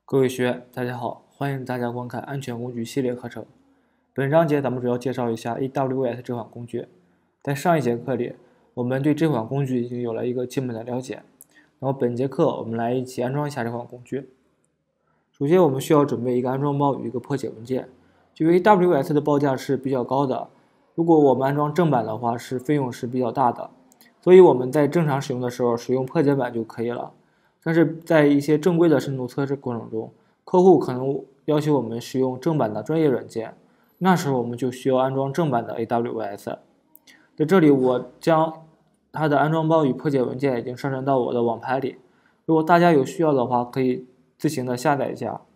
各位学员，大家好，欢迎大家观看安全工具系列课程。本章节咱们主要介绍一下 AWS 这款工具。在上一节课里，我们对这款工具已经有了一个基本的了解。然后本节课我们来一起安装一下这款工具。首先，我们需要准备一个安装包与一个破解文件。由于 AWS 的报价是比较高的，如果我们安装正版的话，费用是比较大的，所以我们在正常使用的时候使用破解版就可以了。但是在一些正规的深度测试过程中，客户可能要求我们使用正版的专业软件，那时候我们就需要安装正版的 AWS。在这里，我将它的安装包与破解文件已经上传到我的网盘里，如果大家有需要的话，可以自行的下载一下。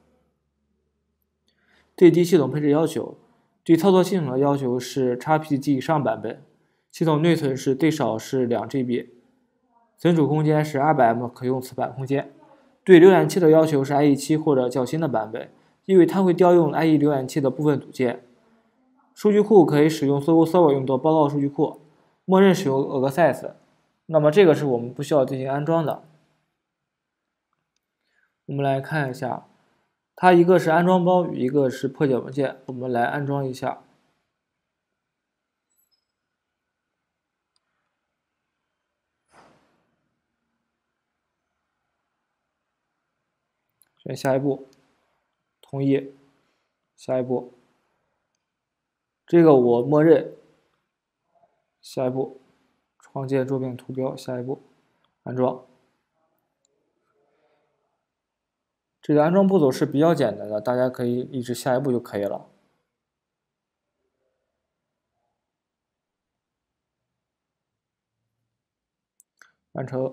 最低系统配置要求，对操作系统的要求是 XPG 以上版本，系统内存是最少是2GB。存储空间是 200M 可用磁盘空间。对浏览器的要求是 IE7 或者较新的版本，因为它会调用 IE 浏览器的部分组件。数据库可以使用 SQL Server 用作报告数据库，默认使用 Access。那么这个是我们不需要进行安装的。我们来看一下，它一个是安装包与一个是破解文件，我们来安装一下。选下一步，同意，下一步，这个我默认，下一步，创建桌面图标，下一步，安装。这个安装步骤是比较简单的，大家可以一直下一步就可以了。完成。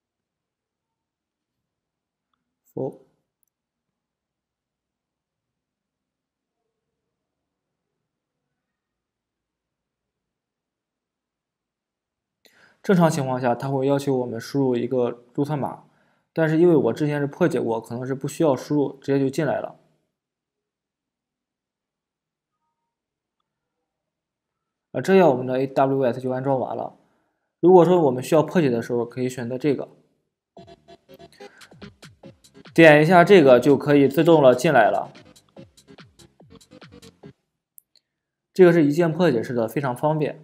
否。正常情况下，它会要求我们输入一个注册码，但是因为我之前是破解过，可能是不需要输入，直接就进来了。这样我们的 AWS 就安装完了。如果说我们需要破解的时候，可以选择这个，点一下这个就可以自动了进来了。这个是一键破解式的，非常方便。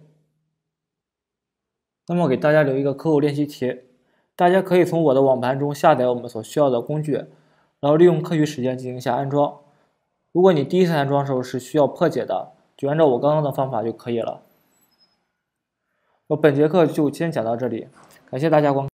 那么给大家留一个课后练习题，大家可以从我的网盘中下载我们所需要的工具，然后利用课余时间进行一下安装。如果你第一次安装的时候是需要破解的，就按照我刚刚的方法就可以了。本节课就先讲到这里，感谢大家观看。